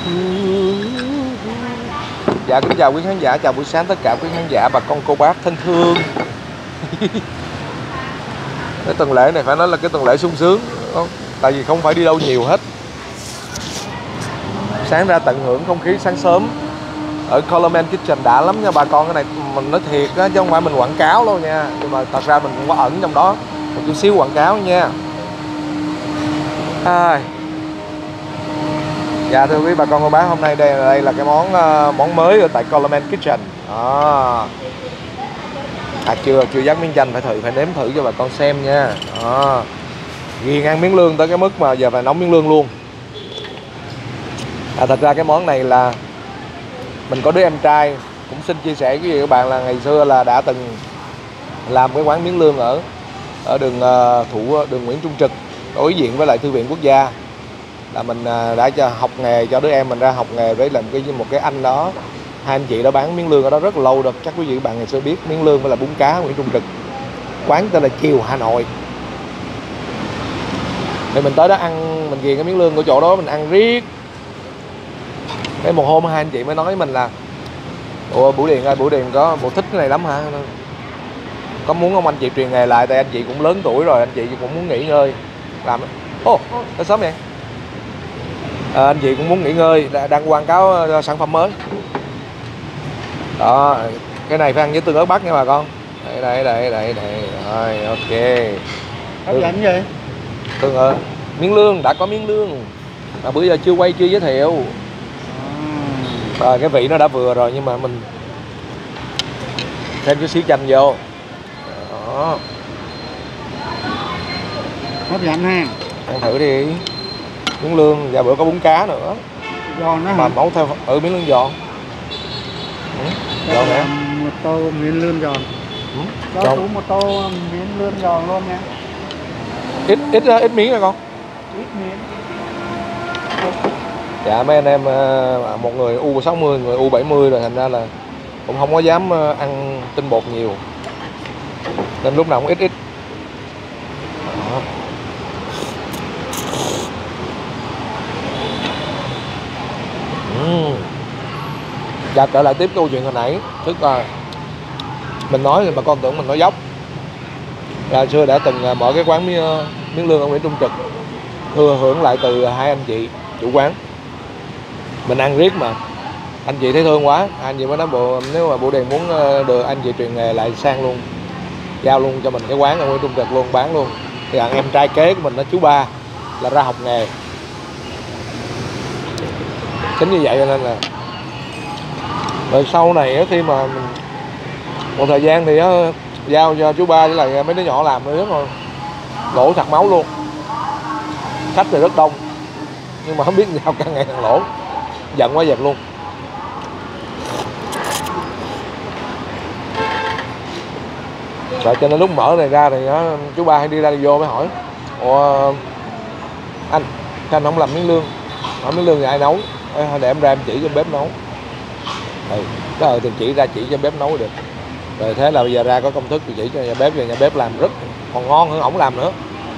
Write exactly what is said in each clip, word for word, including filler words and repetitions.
Dạ kính chào quý khán giả, chào buổi sáng tất cả quý khán giả, bà con cô bác thân thương. Cái tuần lễ này phải nói là cái tuần lễ sung sướng, không? Tại vì không phải đi đâu nhiều hết. Sáng ra tận hưởng không khí sáng sớm ở Coleman Kitchen đã lắm nha bà con. Cái này mình nói thiệt á, chứ không phải mình quảng cáo đâu nha, nhưng mà thật ra mình cũng có ẩn trong đó một chút xíu quảng cáo nha. À. Dạ thưa quý bà con cô bác, hôm nay đây đây là cái món món mới ở tại Coleman Kitchen. Đó. À chưa chưa dắt miếng chanh, phải thử phải nếm thử cho bà con xem nha. Đó. Ghiền ăn miếng lương tới cái mức mà giờ phải nấu miếng lương luôn. À, thật ra cái món này là mình có đứa em trai cũng xin chia sẻ với các bạn là ngày xưa là đã từng làm cái quán miếng lương ở ở đường uh, thủ đường Nguyễn Trung Trực đối diện với lại Thư viện Quốc gia. Là mình uh, đã cho học nghề cho đứa em mình ra học nghề với làm cái một cái anh đó, hai anh chị đó bán miếng lương ở đó rất là lâu rồi, chắc quý vị các bạn ngày xưa biết miếng lương với là bún cá Nguyễn Trung Trực, quán tên là Chiều Hà Nội. Thì mình tới đó ăn, mình ghiền cái miếng lương của chỗ đó mình ăn riết. Cái một hôm hai anh chị mới nói với mình là ủa Bửu Điền ơi, Bửu Điền có bộ thích cái này lắm hả, có muốn không anh chị truyền nghề lại, tại anh chị cũng lớn tuổi rồi, anh chị cũng muốn nghỉ ngơi làm. Ô oh, tới sớm vậy. À, anh chị cũng muốn nghỉ ngơi, đang quảng cáo sản phẩm mới đó. Cái này phải ăn với tương ớt bắc nha bà con. Đây đây đây đây đây rồi, ok. Hấp dẫn vậy. Tương ớt miếng lương, đã có miếng lương mà bữa giờ chưa quay chưa giới thiệu. Rồi cái vị nó đã vừa rồi, nhưng mà mình thêm chút xíu chanh vô đó. Hấp dẫn ha. Ăn thử đi. Miếng lương và bữa có bún cá nữa. Giòn đó mà hả? nấu theo ở miếng lương giòn. Ừ, giòn nè. Một tô miếng lươn giòn. Ừ, Cho giòn. chú một tô miếng lươn giòn luôn nha. Ít ít ít miếng rồi con. Ít miếng. Dạ mấy anh em một người u sáu mươi, người u bảy mươi rồi, thành ra là cũng không có dám ăn tinh bột nhiều, nên lúc nào cũng ít ít. Đó. Uhm. Dạ trở lại tiếp câu chuyện hồi nãy, tức là mình nói thì bà con tưởng mình nói dốc. Là xưa đã từng mở cái quán miếng, miếng lương ở Nguyễn Trung Trực, thừa hưởng lại từ hai anh chị chủ quán. Mình ăn riết mà anh chị thấy thương quá, anh chị mới nói bộ nếu mà Bửu Điền muốn được anh chị truyền nghề lại sang luôn, giao luôn cho mình cái quán ở Nguyễn Trung Trực luôn, bán luôn. Thì thằng em trai kế của mình nó chú Ba là ra học nghề, chính như vậy cho nên là rồi sau này khi mà mình, một thời gian thì giao cho chú Ba với lại mấy đứa nhỏ làm nữa rồi, lỗ sặc máu luôn. Khách thì rất đông nhưng mà không biết sao càng ngày càng lỗ, giận quá dẹp luôn. Rồi cho nên lúc mở này ra thì đó, chú Ba hay đi ra đi vô mới hỏi ủa anh, anh không làm miếng lương, hỏi miếng lương thì ai nấu, để em ra em chỉ cho bếp nấu. Ừ, cái thời thì chỉ ra chỉ cho bếp nấu được. Rồi thế là bây giờ ra có công thức thì chỉ cho nhà bếp, và nhà bếp làm rất còn ngon hơn ổng làm nữa.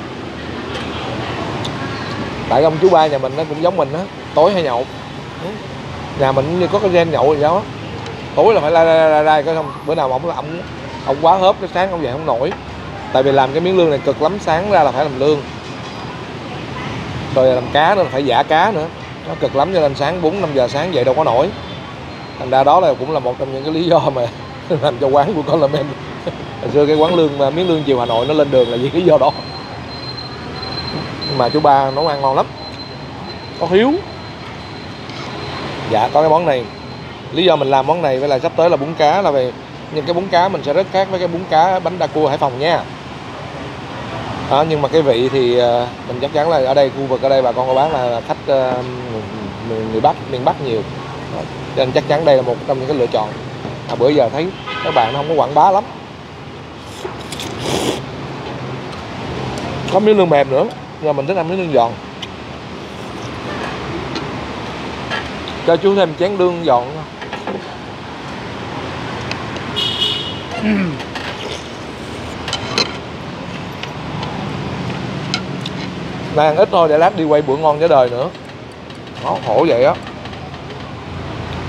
Tại ông chú Ba nhà mình nó cũng giống mình á, tối hay nhậu. Nhà mình như có cái gen nhậu gì đó, tối là phải la la la la, cái không bữa nào mà ông ông ông quá hớp cái sáng ông về không nổi. Tại vì làm cái miếng lương này cực lắm, sáng ra là phải làm lương, rồi làm cá nữa, phải giã cá nữa, nó cực lắm, cho nên sáng bốn năm giờ sáng dậy đâu có nổi. Thành ra đó là cũng là một trong những cái lý do mà làm cho quán của Coleman hồi xưa cái quán lương mà miếng lương Chiều Hà Nội nó lên đường là vì lý do đó. Nhưng mà chú Ba nấu ăn ngon lắm, có hiếu. Dạ có cái món này, lý do mình làm món này với lại sắp tới là bún cá là về, nhưng cái bún cá mình sẽ rất khác với cái bún cá bánh đa cua Hải Phòng nha. Đó, nhưng mà cái vị thì mình chắc chắn là ở đây khu vực ở đây bà con cô bác là khách uh, người, người Bắc, miền Bắc nhiều. Đó, cho nên chắc chắn đây là một trong những cái lựa chọn. À, bữa giờ thấy các bạn không có quảng bá lắm. Có miếng lương mềm nữa, nhưng mình thích ăn miếng lương giòn. Cho chú thêm chén lương giòn. Nay ăn ít thôi để lát đi quay bữa ngon với đời nữa. Đó, khổ vậy á.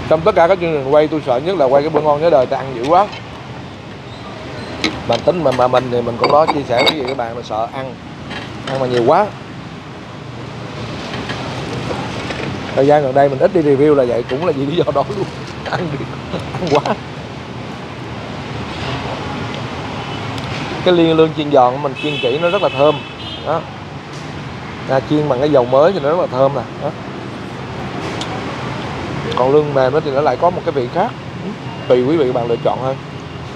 Trong tất cả các chương trình quay tôi sợ nhất là quay cái bữa ngon nhớ đời, ta ăn dữ quá. Mình tính mà mà mình thì mình cũng có chia sẻ với các bạn là sợ ăn ăn mà nhiều quá. Thời gian gần đây mình ít đi review là vậy, cũng là vì lý do đó luôn. Ăn đi, ăn quá. Cái liên lương chiên giòn của mình chiên kỹ nó rất là thơm đó. À, chiên bằng cái dầu mới thì nó rất là thơm nè đó. Còn lương mềm thì nó lại có một cái vị khác, tùy quý vị các bạn lựa chọn thôi.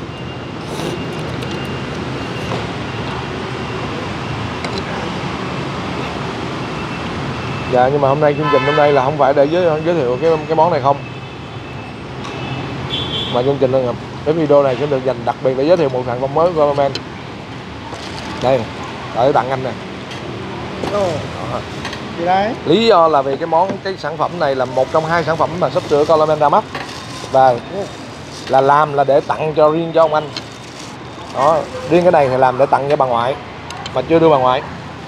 Dạ, nhưng mà hôm nay chương trình hôm nay là không phải để giới, giới thiệu cái cái món này không, mà chương trình là cái video này sẽ được dành đặc biệt để giới thiệu một sản phẩm mới của Ramen. Đây, để tặng anh nè. Gì đấy? Lý do là vì cái món cái sản phẩm này là một trong hai sản phẩm mà sắp sửa Ramen ra mắt, và là làm là để tặng cho riêng cho ông anh. Đó, riêng cái này thì làm để tặng cho bà ngoại mà chưa đưa bà ngoại.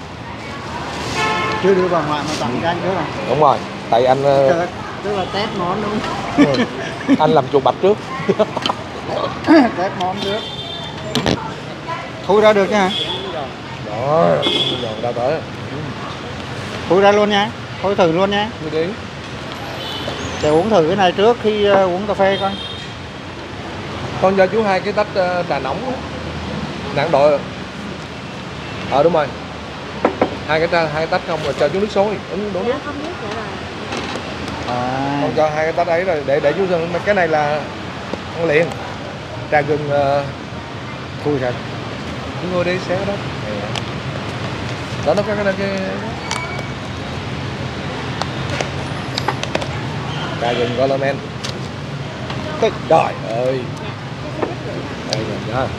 Chưa đưa bà ngoại mà tặng cho anh trước à? Đúng rồi, tại anh Trời, tức là test món đúng không? ừ, anh làm chuột bạch trước. Test món trước. Khui ra được nha. Đó, giòn ra tới. Khui ra luôn nha. Khui thử luôn nha. Đi đi. Để uống thử cái này trước khi uh, uống cà phê coi. Con cho chú hai cái tách uh, trà nóng nặng đội. Ờ đúng rồi. Hai cái hai cái tách không rồi cho chú nước sôi, uống đổ nước. Không biết vậy rồi. À. Con cho hai cái tách ấy rồi để để chú Sơn, cái này là ăn liền. Trà gừng uh... Khui ra. Cứ ngồi đi xéo đó. Đó nó có cái cái trà gừng Ramen. Trời ơi. Đây rồi đó.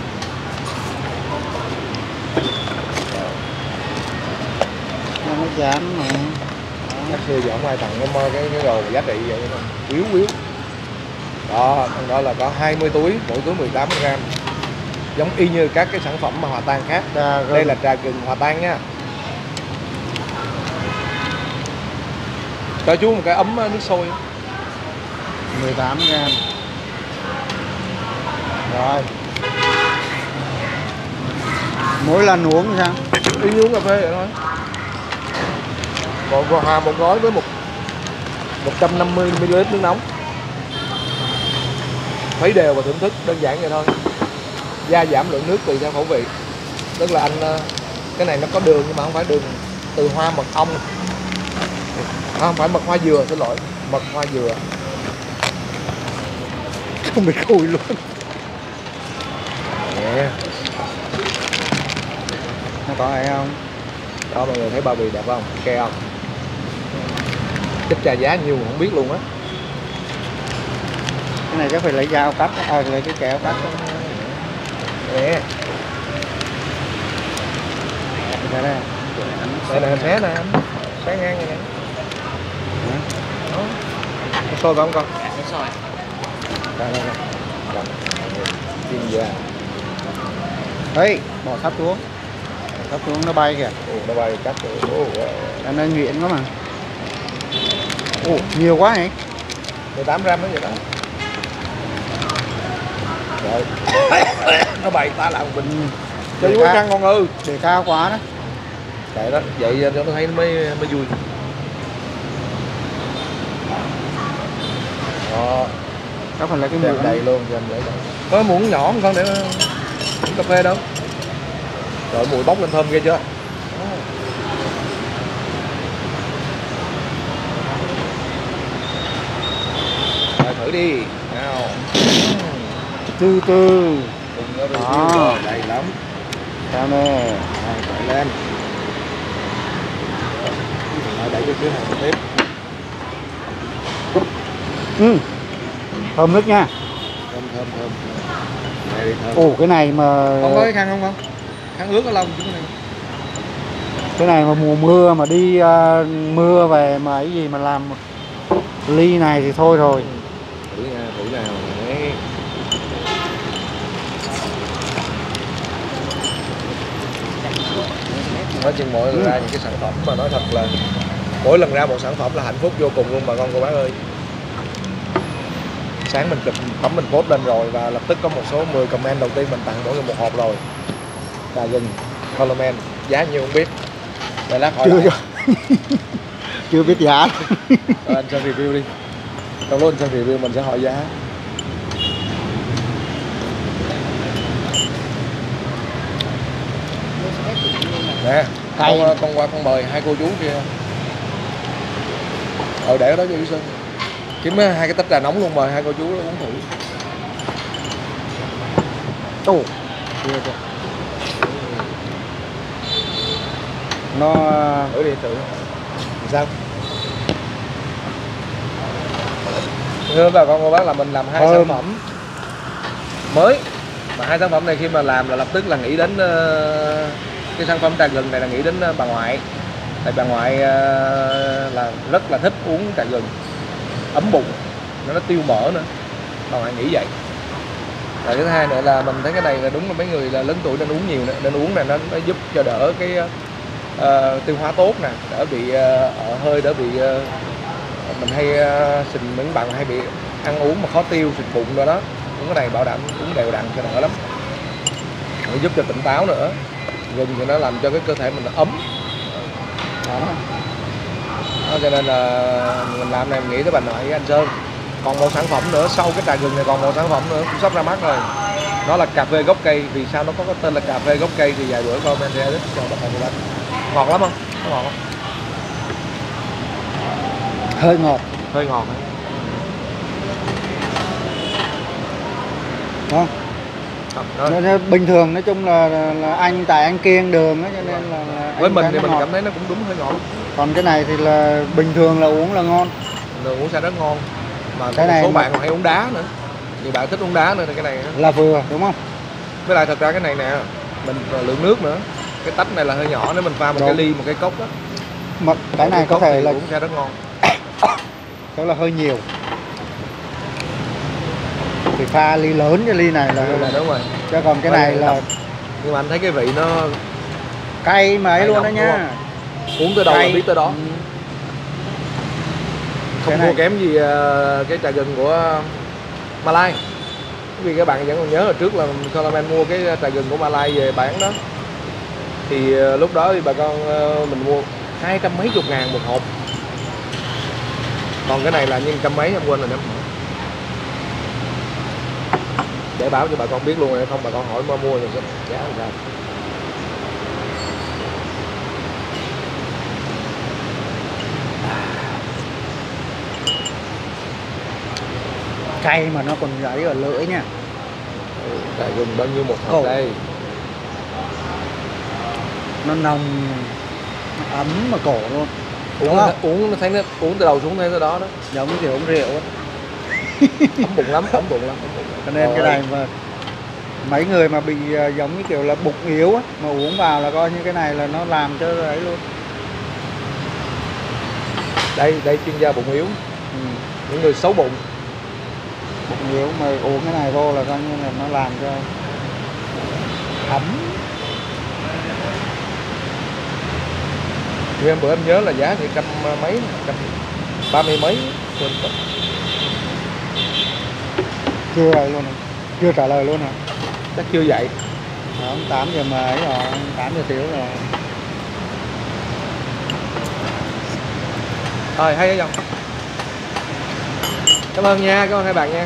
Nó dám mà. Chắc xưa giờ không ai tặng cái mơ cái cái đồ giá trị vậy đâu. Quýu quýu. Đó, trong đó là có hai mươi túi, mỗi túi mười tám gram. Giống y như các cái sản phẩm mà hòa tan khác. Trà Đây là trà gừng hòa tan nha. Cho chú một cái ấm nước sôi. mười tám gram. Rồi. Mỗi lần uống sao? Y như uống cà phê vậy thôi. Còn hòa một gói với một một trăm năm mươi mi li lít nước nóng. Khuấy đều và thưởng thức, đơn giản vậy thôi. Gia giảm lượng nước tùy theo khẩu vị. Tức là anh cái này nó có đường nhưng mà không phải đường từ hoa mật ong. Không phải mật hoa dừa, xin lỗi, mật hoa dừa. Không bị khui luôn. Nè. Nó có ai không? Đó, mọi người thấy bao bì đẹp không? Kê không? Chất trà giá nhiều không biết luôn á. Cái này chắc phải lấy dao cắt, à lấy cái kẹo cắt. Nè. Đây đây. Đây nè, xé nè anh. Xé ngang này nè. Đó. Có sôi phải không con? Dạ, sẽ sôi. Đây, đây, đây. Chiên da. Đấy, bỏ sắp xuống. Bỏ sắp xuống nó bay kìa. Ồ, nó bay cắt rồi. Ồ, Cho nên nhuyễn quá mà. Ồ, nhiều quá nhỉ? mười tám gram nó vậy đó. Rồi. Nó bay ta lại một bình. Cho Để chú ca- trăng con ư. Để cao quá đó. Vậy đó, vậy cho nó thấy nó mới mới vui. Đó, Chắc phải lấy cái đem muỗng. đầy luôn cho em để đây. Có muỗng nhỏ không con để uống cà phê đâu. Rồi mùi bốc lên thơm ghê chưa? Rồi thử đi. Nào. Từ từ. Cùng nó Đó. review đầy lắm. Sao nè. Rồi, chạy lên. Rồi đẩy cho phía hàng tiếp. Ừ. Thơm nước nha. Thơm thơm thơm. Đây đi thơm. Ồ, cái này mà Con có cái khăn không con? Khăn ướt ở lông chứ cái này. cái này mà mùa mưa mà đi uh, mưa về mà cái gì mà làm một ly này thì thôi rồi. Thử nha, thử nào. Đấy. Nói chung mỗi lần ra những cái sản phẩm mà nói thật là mỗi lần ra một sản phẩm là hạnh phúc vô cùng luôn bà con cô bác ơi. sáng mình chụp bấm mình post lên rồi và lập tức có một số mười comment đầu tiên mình tặng mỗi người một hộp rồi. Trà gừng Coleman giá nhiêu không biết, để lát hỏi chưa lại. chưa biết giá. Rồi anh xem review đi, trong lúc anh xem review mình sẽ hỏi giá. Nè con, con qua con mời hai cô chú kia ờ để ở đó cho Duy Sơn kiếm hai cái tách trà nóng luôn, mời hai cô chú uống thử. Ồ, nó Thử đi thử sao. Thưa bà con cô bác là mình làm hai Thơm. sản phẩm mới, mà hai sản phẩm này khi mà làm là lập tức là nghĩ đến uh, cái sản phẩm trà gừng này là nghĩ đến uh, bà ngoại. Tại bà ngoại uh, là rất là thích uống trà gừng, ấm bụng, nó, nó tiêu mỡ nữa, bà ngoại nghĩ vậy. Và cái thứ hai nữa là mình thấy cái này là đúng là mấy người là lớn tuổi nên uống nhiều nữa, nên uống này nó, nó giúp cho đỡ cái uh, tiêu hóa tốt nè, đỡ bị uh, ở hơi, đỡ bị uh, mình hay uh, sình, những bạn hay bị ăn uống mà khó tiêu, sình bụng rồi đó, uống cái này bảo đảm uống đều đặn cho đỡ lắm. Nó giúp cho tỉnh táo nữa, gừng thì nó làm cho cái cơ thể mình nó ấm đó. Đó, cho nên là mình làm này mình nghĩ tới bà nội với anh Sơn. Còn một sản phẩm nữa, sau cái trà gừng này còn một sản phẩm nữa cũng sắp ra mắt rồi, nó là cà phê gốc cây. Vì sao nó có cái tên là cà phê gốc cây thì vài bữa comment sẽ thích cho bạn các bạn. Ngọt lắm không? Nó ngọt không? hơi ngọt. Hơi ngọt đấy. Không? Đó. Nó, nó bình thường, nói chung là, là, là anh tại anh kiêng đường đó, cho nên là, là với mình thì mình ngọt. cảm thấy nó cũng đúng hơi ngọt. Còn cái này thì là bình thường là uống là ngon. Đường uống sẽ rất ngon. Mà cái một này số mà... bạn còn hay uống đá nữa. Nhiều bạn thích uống đá nữa thì cái này là vừa, đúng không? Với lại thật ra cái này nè, mình lượng nước nữa. Cái tách này là hơi nhỏ, nếu mình pha một đúng. Cái ly, một cái cốc đó. Mà cái này có thể là uống sẽ rất ngon. đó là hơi nhiều. Thì pha ly lớn cho ly này là, là đúng rồi. Chứ còn cái này là đậm. Nhưng mà anh thấy cái vị nó cay mà ấy luôn đó nha. Uống tới đâu là biết tới đó. Ừ. Không thua này... kém gì uh, cái trà gừng của Malai. Vì các bạn vẫn còn nhớ hồi trước là Coleman mua cái trà gừng của Malai về bán đó. Thì uh, lúc đó thì bà con uh, mình mua hai trăm mấy chục ngàn một hộp. Còn cái này là nhân trăm mấy em quên rồi đó. Để báo cho bà con biết luôn, không bà con hỏi mua mua rồi giá làm sao. Cay mà nó còn giấy ở lưỡi nha. Trà gừng bao nhiêu một hộp đây? Nó nồng, nó ấm mà cổ luôn. Uống nó, uống nó thấy nó uống từ đầu xuống thấy tới đó đó. Giống như kiểu uống rượu á. Ấm bụng lắm, ấm bụng lắm. Cho nên cái này mà mấy người mà bị giống như kiểu là bụng yếu á, mà uống vào là coi như cái này là nó làm cho ấy luôn. Đây, đây chuyên gia bụng yếu. Ừ. Những người xấu bụng. Bụng yếu mà uống cái này vô là coi như là nó làm cho ấm. Vì em bữa em nhớ là giá thì trăm mấy, trăm ba mươi mấy. Chưa vậy luôn hả? Chưa trả lời luôn hả? Chắc chưa vậy. Đó, tám giờ mấy rồi, tám giờ xíu rồi. Rồi, hay không? Cảm ơn nha, cảm ơn hai bạn nha.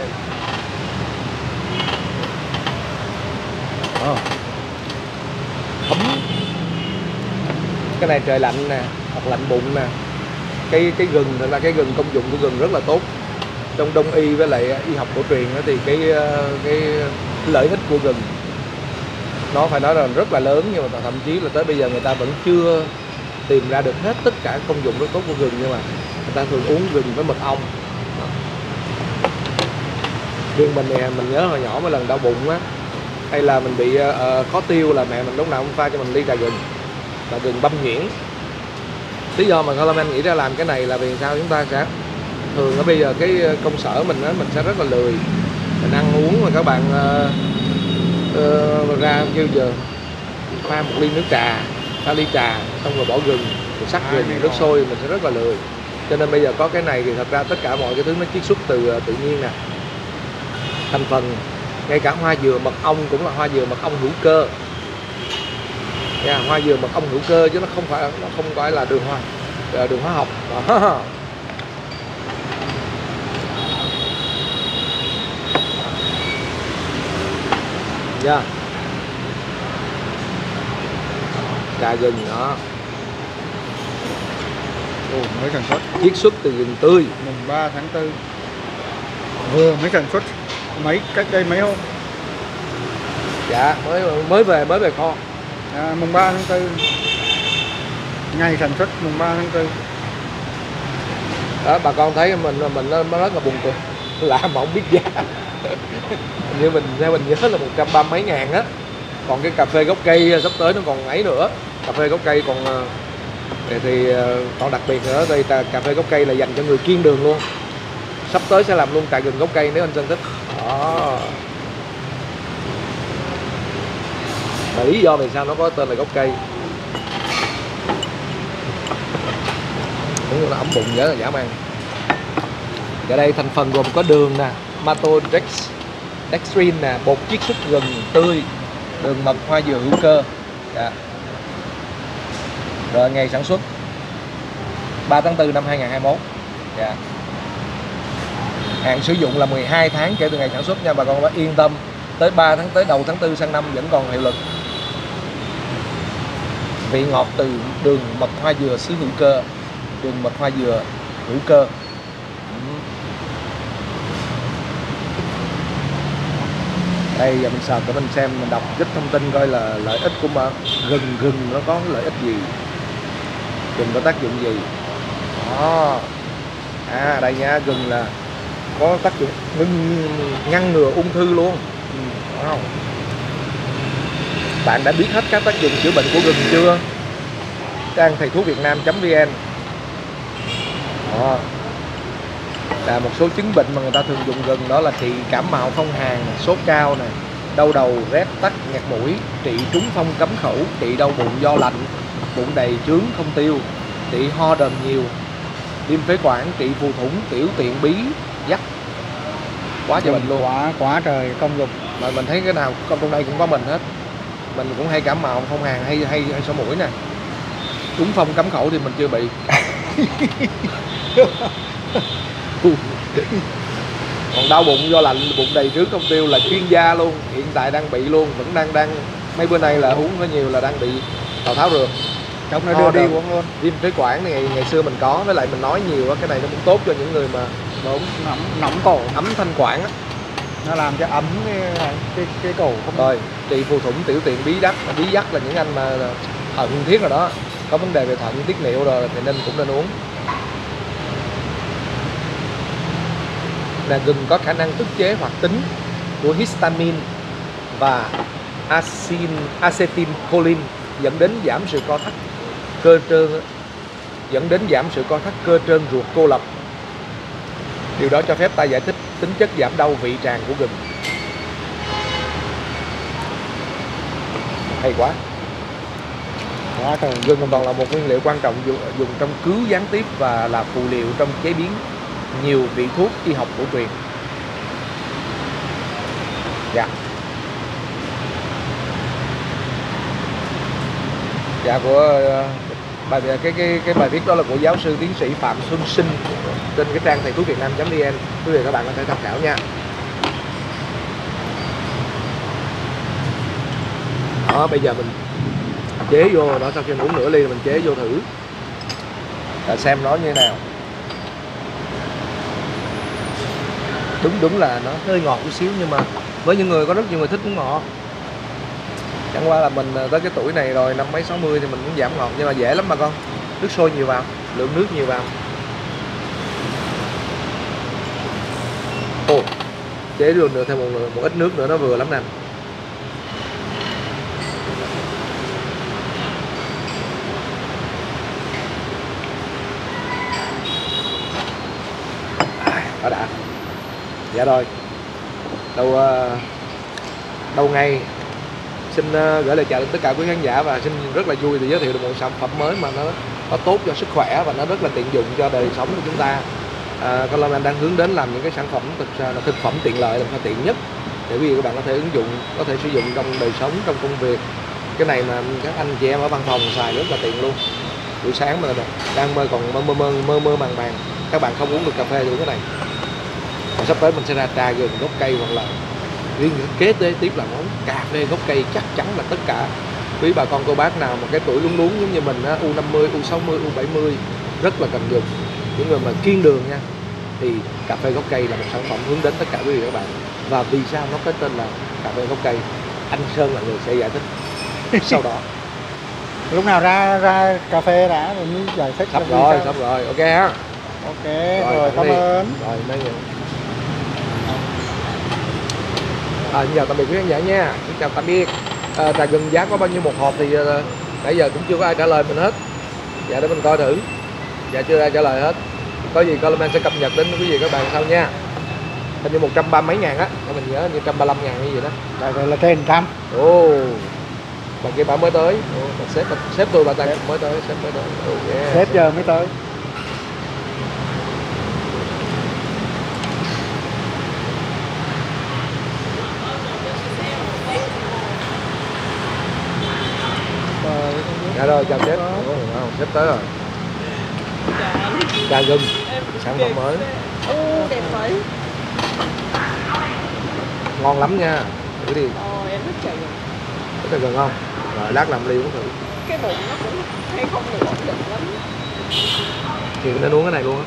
Oh. Ấm. Cái này trời lạnh nè, hoặc lạnh bụng nè. Cái cái gừng thật ra cái gừng, công dụng của gừng rất là tốt. Trong đông y với lại y học cổ truyền thì cái cái lợi ích của gừng nó phải nói là rất là lớn, nhưng mà thậm chí là tới bây giờ người ta vẫn chưa tìm ra được hết tất cả công dụng rất tốt của gừng, nhưng mà người ta thường uống gừng với mật ong. Riêng mình nè, mình nhớ hồi nhỏ mấy lần đau bụng á, hay là mình bị uh, khó tiêu là mẹ mình lúc nào cũng pha cho mình ly trà gừng, trà gừng băm nhuyễn. Lý do mà Coleman nghĩ ra làm cái này là vì sao? Chúng ta sẽ thường ở bây giờ cái công sở mình á, mình sẽ rất là lười, mình ăn uống mà các bạn uh, uh, ra kêu giờ pha một ly nước trà, pha ly trà xong rồi bỏ gừng, rồi sắc gừng, nước sôi, mình sẽ rất là lười. Cho nên bây giờ có cái này thì thật ra tất cả mọi cái thứ nó chiết xuất từ tự nhiên nè, thành phần. Ngay cả hoa dừa mật ong cũng là hoa dừa mật ong hữu cơ. Yeah, hoa dừa mật ong hữu cơ chứ nó không phải nó không phải là đường hoa đường hóa học. Yeah. Trà gừng đó. Ồ, mới sản xuất. Chiết xuất từ gừng tươi. Mùng ba tháng tư. Vừa mới sản xuất mấy cách đây mấy hôm. Dạ, mới mới về mới về kho. À, mùng ba tháng tư. Ngày sản xuất mùng ba tháng tư. Đó, bà con thấy mình mình nó rất là buồn cười. Làm mà không biết giá. Như mình theo mình nhớ là một trăm ba mấy ngàn á. Còn cái cà phê gốc cây sắp tới nó còn ấy nữa. Cà phê gốc cây còn thì, thì còn đặc biệt nữa thì cà phê gốc cây là dành cho người kiêng đường luôn. Sắp tới sẽ làm luôn trà gừng gốc cây nếu anh Sơn thích. Đó. Và lý do vì sao nó có tên là gốc cây. Cũng là ấm bụng dễ là dã man. Ở đây thành phần gồm có đường nè, maltodextrin dextrin nè, bột chiết xuất gừng tươi, đường mật hoa dừa hữu cơ. Dạ. Rồi ngày sản xuất ba tháng tư năm hai nghìn không trăm hai mươi mốt. Dạ. Hạn sử dụng là mười hai tháng kể từ ngày sản xuất nha, bà con phải yên tâm. Tới ba tháng tới đầu tháng tư sang năm vẫn còn hiệu lực. Vị ngọt từ đường mật hoa dừa xứ hữu cơ, đường mật hoa dừa hữu cơ. Đây giờ mình sờ để mình xem, mình đọc ít thông tin coi là lợi ích của mà gừng gừng nó có lợi ích gì, gừng có tác dụng gì. Đó. À đây nha, gừng là có tác dụng ngăn, ngăn ngừa ung thư luôn. Wow. Bạn đã biết hết các tác dụng chữa bệnh của gừng chưa? Trang thầy thuốc việt nam chấm vn. Đó. Là một số chứng bệnh mà người ta thường dùng gừng đó là trị cảm mạo phong hàn, sốt cao này, đau đầu, rét tắc, nghẹt mũi, trị trúng phong cấm khẩu, trị đau bụng do lạnh, bụng đầy trướng không tiêu, trị ho đờm nhiều, viêm phế quản, trị phù thủng, tiểu tiện bí, dắt. Quá trời bệnh luôn. Quá quá trời công dụng. Mà mình thấy cái nào trong đây cũng có mình hết. Mình cũng hay cảm mạo phong hàn hay hay hay sổ mũi nè. Trúng phong cấm khẩu thì mình chưa bị. Còn đau bụng do lạnh, bụng đầy trướng không tiêu là chuyên gia luôn, hiện tại đang bị luôn, vẫn đang đang mấy bữa nay là uống có nhiều là đang bị Tào Tháo rượt. Trong nó đưa đi uống luôn. Viêm phế quản này ngày, ngày xưa mình có, với lại mình nói nhiều á, cái này nó cũng tốt cho những người mà nóng nóng nóng cổ, ấm thanh quản á. Nó làm cho ấm cái cái, cái cổ không. Rồi, trị phù thủng, tiểu tiện, bí đắc, bí dắc là những anh mà thận thiết rồi đó, có vấn đề về thận tiết niệu rồi thì nên cũng nên uống. Là gừng có khả năng ức chế hoạt tính của histamine và acin, acetylcholine dẫn đến giảm sự co thắt cơ trơn, dẫn đến giảm sự co thắt cơ trơn ruột cô lập. Điều đó cho phép ta giải thích tính chất giảm đau vị tràng của gừng. Hay quá. Quá trời. Gừng còn là một nguyên liệu quan trọng dùng, dùng trong cứu gián tiếp và là phụ liệu trong chế biến nhiều vị thuốc y học cổ truyền. Dạ. Dạ của bài cái cái cái bài viết đó là của giáo sư tiến sĩ Phạm Xuân Sinh trên cái trang thầy thuốc việt nam chấm vn. Quý vị các bạn có thể tham khảo nha. Đó, bây giờ mình chế vô đó, sau khi mình uống nửa ly mình chế vô thử là xem nó như thế nào. Đúng đúng là nó hơi ngọt chút xíu, nhưng mà với những người có rất nhiều người thích uống ngọt. Chẳng qua là mình tới cái tuổi này rồi, năm mấy sáu mươi thì mình cũng giảm ngọt, nhưng mà dễ lắm bà con. Nước sôi nhiều vào, lượng nước nhiều vào. Ồ, chế luôn được thêm một, một ít nước nữa nó vừa lắm nè. Đó đã. Dạ rồi. Đầu đầu ngày xin gửi lời chào đến tất cả quý khán giả và xin rất là vui để giới thiệu được một sản phẩm mới mà nó có tốt cho sức khỏe và nó rất là tiện dụng cho đời sống của chúng ta. à, Coleman đang hướng đến làm những cái sản phẩm thực ra là thực phẩm tiện lợi, làm sao tiện nhất để quý vị các bạn có thể ứng dụng, có thể sử dụng trong đời sống, trong công việc. Cái này mà các anh chị em ở văn phòng xài rất là tiện luôn. Buổi sáng mà đang mơ còn mơ mơ mơ mơ, mơ màng màng, các bạn không uống được cà phê thì uống cái này. Và sắp tới mình sẽ ra trà gừng gốc cây, hoặc là riêng kế tế tiếp là món cà phê gốc cây. Chắc chắn là tất cả quý bà con cô bác nào mà cái tuổi luống luống giống như mình á, U năm mươi, U sáu mươi, U bảy mươi rất là cần dùng. Những người mà kiêng đường nha, thì cà phê gốc cây là một sản phẩm hướng đến tất cả quý vị các bạn. Và vì sao nó có tên là cà phê gốc cây, anh Sơn là người sẽ giải thích sau đó. Lúc nào ra ra cà phê đã rồi mới giải thích. Sắp rồi, sắp rồi, ok ha. Ok, Rồi, rồi, cảm đi. ơn. Rồi, mấy người. À, xin chào tạm biệt quý khán giả nha. Xin chào tạm biệt. À, trà gừng giá có bao nhiêu một hộp thì uh, nãy giờ cũng chưa có ai trả lời mình hết. Dạ để mình coi thử. Dạ chưa ai trả lời hết. Có gì Coleman sẽ cập nhật đến quý vị các bạn sau nha. Hình như một trăm ba mấy ngàn á, để mình nhớ như một trăm ba mươi lăm ngàn như vậy đó. Đại vậy là trên trăm. Ồ. Bà kia bà mới tới. Ồ, sếp sếp tôi bà ta mới tới, sếp mới tới. Okay. Sếp giờ mới tới. Dạ rồi, chào sếp. Ồ, không, sếp tới rồi. Trà gừng, sản phẩm mới. Ô, đẹp vậy. Ngon lắm nha. Thử đi. Ồ, em thích trà gừng. Thích trà gừng không? Rồi lát làm ly uống thử. Cái bụng nó cũng hay không được ổn định lắm. Thì nên uống cái này luôn á.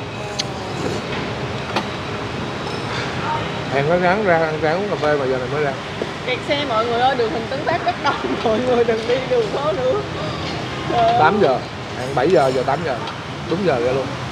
Em có ráng ra ăn ráng uống cà phê mà giờ này mới ra. Kẹt xe mọi người ơi, đường Huỳnh Tấn Phát bắt đầu. Mọi người đừng đi đường phố nữa. tám giờ, ăn bảy giờ, giờ tám giờ. Đúng giờ ra luôn.